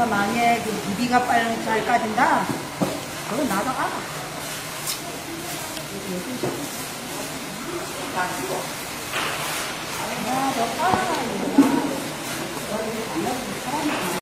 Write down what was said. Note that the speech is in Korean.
내가 만약에 그 비비가 빨리 잘 까진다. 그건 나도 알아.